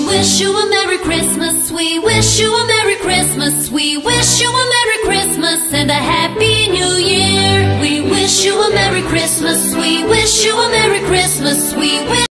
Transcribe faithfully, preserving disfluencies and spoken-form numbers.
wish you a Merry Christmas. We wish you a Merry Christmas. We wish you a Merry Christmas and a Happy New Year. We wish you a Merry Christmas. We wish you a Merry Christmas. We wish